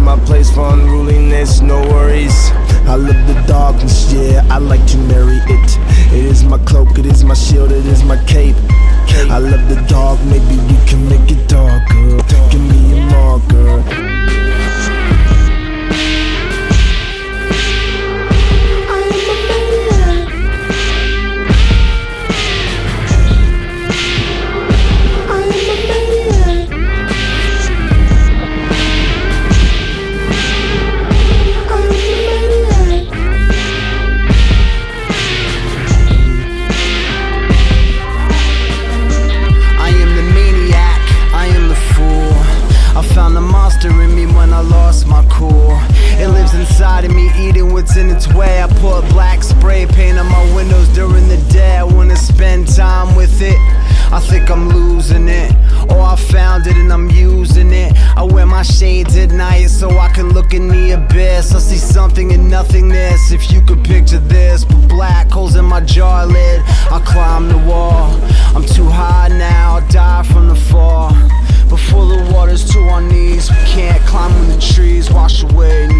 my place for unruliness, no worries. I love the darkness, yeah, I like to marry it. It is my cloak, it is my shield, it is my cape. I love the dark, maybe we can make it darker. Give me a marker. In me when I lost my cool. It lives inside of me, eating what's in its way. I put black spray paint on my windows during the day. I wanna spend time with it. I think I'm losing it, or I found it and I'm using it. I wear my shades at night so I can look in the abyss. I see something in nothingness, if you could picture this. Put black holes in my jar lid, I climb the wall. I'm too high now, I'll die from the fall. Before the water's to our knees, we can't climb when the trees wash away.